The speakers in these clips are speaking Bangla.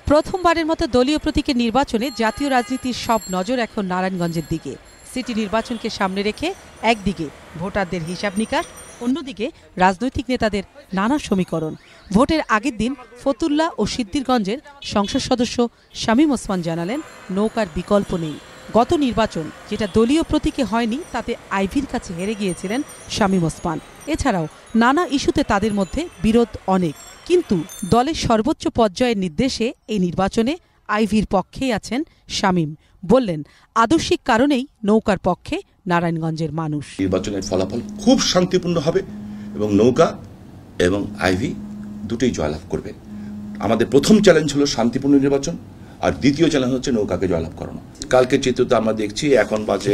প্রথমবারের মতো দলীয় প্রতীকের নির্বাচনে জাতীয় রাজনীতির সব নজর এখন নারায়ণগঞ্জের দিকে। সিটি নির্বাচনকে সামনে রেখে একদিকে ভোটারদের হিসাব নিকাশ, অন্যদিকে রাজনৈতিক নেতাদের নানা সমীকরণ। ভোটের আগের দিন ফতুল্লা ও সিদ্ধিরগঞ্জের সংসদ সদস্য শামীম ওসমান জানালেন, নৌকার বিকল্প নেই। গত নির্বাচন যেটা দলীয় প্রতীকে হয়নি, তাতে আইভির কাছে হেরে গিয়েছিলেন শামীম ওসমান। এছাড়াও নানা ইস্যুতে তাদের মধ্যে বিরোধ অনেক, কিন্তু দলের সর্বোচ্চ পর্যায়ের নির্দেশে এই নির্বাচনে আইভির পক্ষেই আছেন শামীম। বললেন, আদর্শিক কারণেই নৌকার পক্ষে নারায়ণগঞ্জের মানুষ। নির্বাচনের ফলাফল খুব শান্তিপূর্ণ হবে এবং নৌকা এবং আইভি দুটোই জয়লাভ করবে। আমাদের প্রথম চ্যালেঞ্জ হলো শান্তিপূর্ণ নির্বাচন, আর দ্বিতীয় চ্যালেঞ্জ হচ্ছে নৌকাকে জয়লাভ করানো। কালকে চিত্রতে আমরা দেখছি এখন বাজে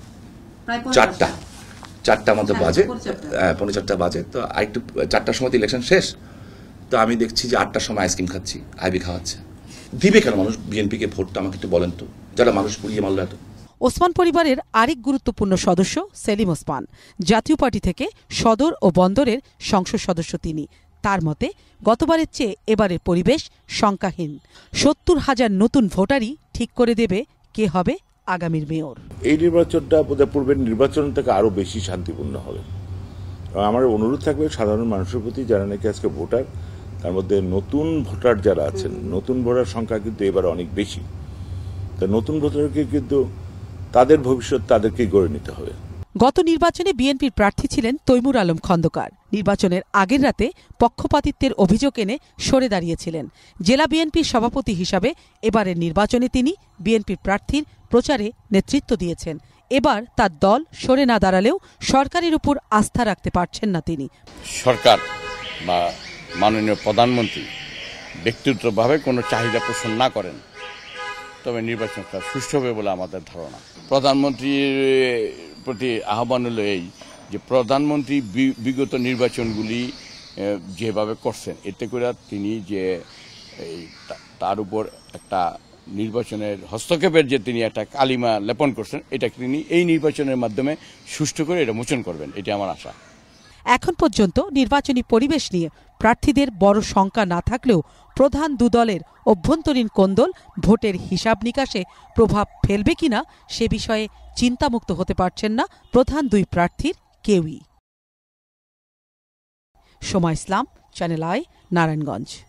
4টা মতো বাজে, 4:45 বাজে। তো আরেকটু 4টার সময় ইলেকশন শেষ, তো আমি দেখছি যে 8টার সময় আইসক্রিম খাচ্ছি, আইভি খাওয়াচ্ছে। দিবে কেন মানুষ বিএনপিকে ভোটটা? আমাকে একটু বলেন তো, যারা মানুষ পুড়িয়ে মারল এত। ওসমান পরিবারের আরেক গুরুত্বপূর্ণ সদস্য সেলিম ওসমান, জাতীয় পার্টি থেকে সদর ও বন্দরের সংসদ সদস্য তিনি। তার মতে গতবারের চেয়ে এবারের পরিবেশ শঙ্কাহীন। 70,000 নতুন ভোটারই ঠিক করে দেবে কে হবে আগামীর মেয়র। এই নির্বাচনটা বোধহয় পূর্বের নির্বাচন থেকে আরো বেশি শান্তিপূর্ণ হবে। আমার অনুরোধ থাকবে সাধারণ মানুষের প্রতি, যারা নাকি আজকে ভোটার, তার মধ্যে নতুন ভোটার যারা আছেন, নতুন ভোটার সংখ্যা কিন্তু এবার অনেক বেশি। তা নতুন ভোটারকে কিন্তু তাদের ভবিষ্যৎ তাদেরকেই গড়ে নিতে হবে। গত নির্বাচনে বিএনপির প্রার্থী ছিলেন তৈমুর আলম খন্দকার। নির্বাচনের আগের রাতে পক্ষপাতিত্বের অভিযোগ এনে সরে দাঁড়িয়েছিলেন। জেলা বিএনপির সভাপতি হিসাবে এবারের নির্বাচনে তিনি বিএনপির প্রার্থীর প্রচারে নেতৃত্ব দিয়েছেন। এবার তার দল সরে না দাঁড়ালেও সরকারের উপর আস্থা রাখতে পারছেন না তিনি। সরকার বা মাননীয় প্রধানমন্ত্রী ব্যক্তিগতভাবে কোনো চাহিদা পোষণ না করেন, তবে নির্বাচনটা সুষ্ঠু হবে বলে আমাদের ধারণা। প্রধানমন্ত্রীর প্রতি আহ্বান হলো এই যে, প্রধানমন্ত্রী বিগত নির্বাচনগুলি যেভাবে করছেন, এতে করে তিনি যে তার উপর একটা নির্বাচনের হস্তক্ষেপের যে তিনি একটা কালিমা লেপন করছেন, এটা তিনি এই নির্বাচনের মাধ্যমে সুষ্ঠু করে এটা মোচন করবেন, এটি আমার আশা। এখন পর্যন্ত নির্বাচনী পরিবেশ নিয়ে প্রার্থীদের বড় শঙ্কা না থাকলেও প্রধান দুদলের অভ্যন্তরীণ কোন্দল ভোটের হিসাব নিকাশে প্রভাব ফেলবে কিনা সে বিষয়ে চিন্তামুক্ত হতে পারছেন না প্রধান দুই প্রার্থীর কেউই। Soma Islam, channel I, Narayanganj.